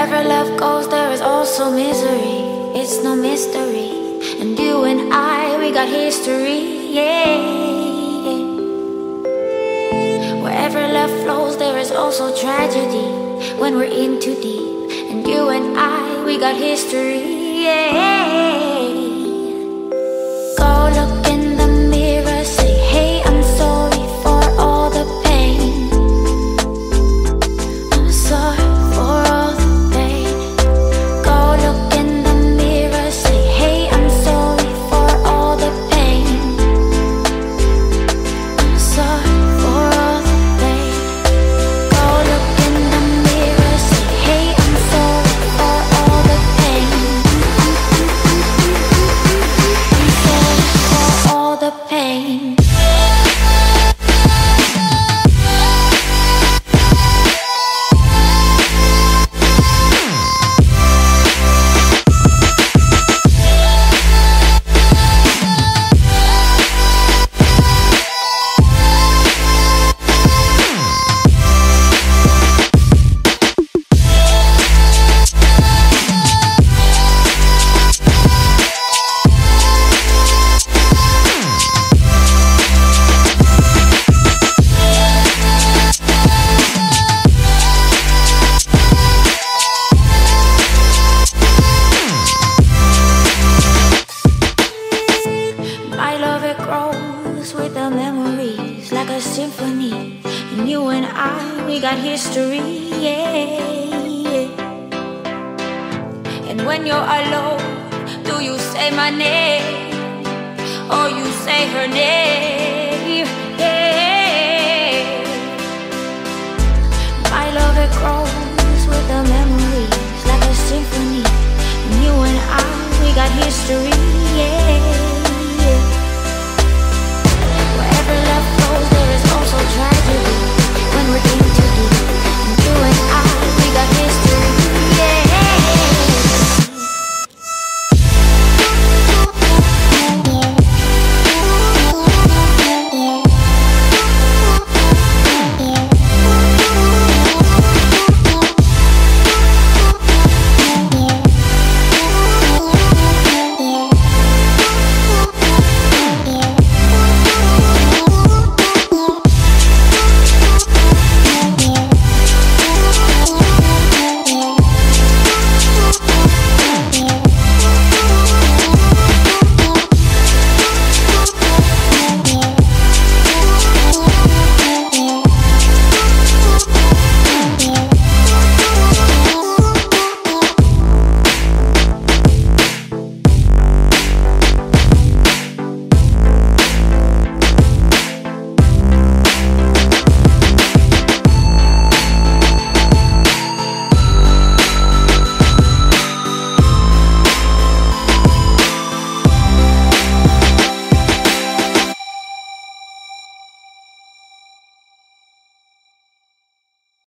Wherever love goes, there is also misery. It's no mystery. And you and I, we got history, yeah. Wherever love flows, there is also tragedy when we're in too deep. And you and I, we got history, yeah. Go look in the mirror, say, hey, I'm sorry for all the pain. I'm sorry for all the pain. Go look in the mirror, say, hey, I'm sorry for all the pain. I'm sorry for all the pain. Go look in the mirror, say, hey, I'm sorry for all the pain. I'm sorry for all the pain. My love, it grows with the memories like a symphony. And you and I, we got history, yeah. And when you're alone, do you say my name or you say her name? Yeah. My love, it grows with the memories like a symphony. And you and I, we got history, yeah.